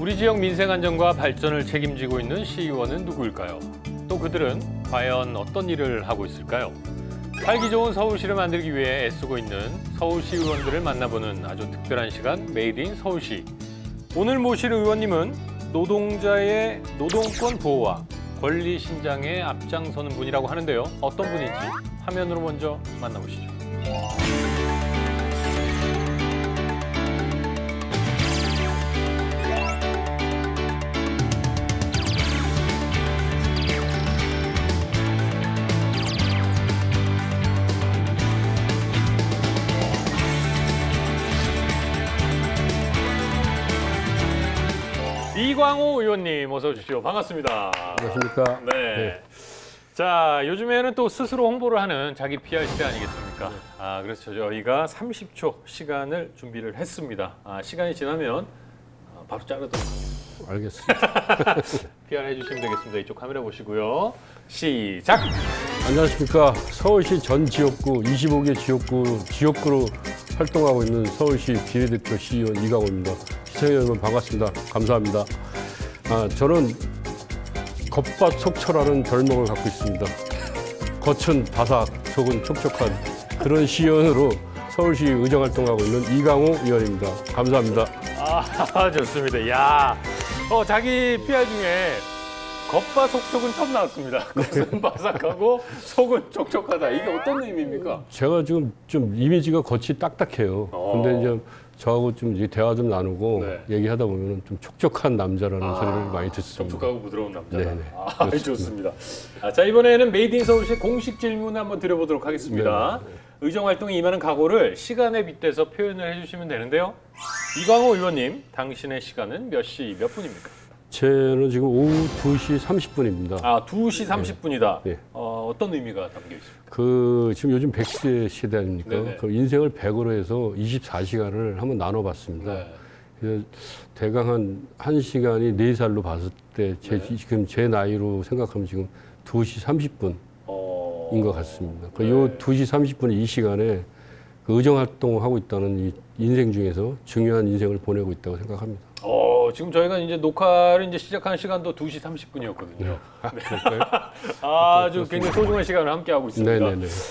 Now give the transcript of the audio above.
우리 지역 민생 안정과 발전을 책임지고 있는 시의원은 누구일까요? 또 그들은 과연 어떤 일을 하고 있을까요? 살기 좋은 서울시를 만들기 위해 애쓰고 있는 서울시 의원들을 만나보는 아주 특별한 시간, 메이드 인 서울시. 오늘 모실 의원님은 노동자의 노동권 보호와 권리 신장에 앞장서는 분이라고 하는데요. 어떤 분인지 화면으로 먼저 만나보시죠. 이광호 의원님 어서 오십시오. 반갑습니다. 안녕하십니까. 네. 자, 요즘에는 또 스스로 홍보를 하는 자기 PR 시대 아니겠습니까? 그래서 저희가 30초 시간을 준비를 했습니다. 시간이 지나면 바로 자르도록 알겠습니다. PR 해주시면 되겠습니다. 이쪽 카메라 보시고요. 시작! 안녕하십니까. 서울시 전 지역구 25개 지역구로 활동하고 있는 서울시 비례대표 시의원 이광호입니다. 시청자 여러분 반갑습니다. 감사합니다. 저는 겉밭 속초라는 별명을 갖고 있습니다. 겉은 바삭, 속은 촉촉한 그런 시의원으로 서울시 의정활동하고 있는 이광호 의원입니다. 감사합니다. 좋습니다. 야, 자기 PR 중에 겉바 속촉은 처음 나왔습니다. 겉은 바삭하고 속은 촉촉하다. 이게 어떤 의미입니까? 제가 지금 좀 이미지가 겉이 딱딱해요. 근데 이제 저하고 좀 이제 대화 좀 나누고 얘기하다 보면 좀 촉촉한 남자라는 소리를 많이 듣습니다. 촉촉하고 부드러운 남자다. 네네. 좋습니다. 자, 이번에는 메이드 인 서울시 공식 질문 한번 드려보도록 하겠습니다. 의정활동에 임하는 각오를 시간에 빗대서 표현을 해주시면 되는데요. 이광호 의원님, 당신의 시간은 몇 시 몇 분입니까? 저는 지금 오후 2시 30분입니다. 2시 30분이다. 네. 어떤 의미가 담겨 있습니까? 지금 요즘 100세 시대 아닙니까? 네네. 그 인생을 100으로 해서 24시간을 한번 나눠봤습니다. 그래서 대강 한 1시간이 4살로 봤을 때 지금 제 나이로 생각하면 지금 2시 30분인 것 같습니다. 요 2시 30분 이 시간에 그 의정활동을 하고 있다는 이 인생 중에서 중요한 인생을 보내고 있다고 생각합니다. 지금 저희가 이제 녹화를 이제 시작하는 시간도 2시 30분이었거든요. 그럴까요? 아주 굉장히 소중한 시간을 함께 하고 있습니다. 네네네.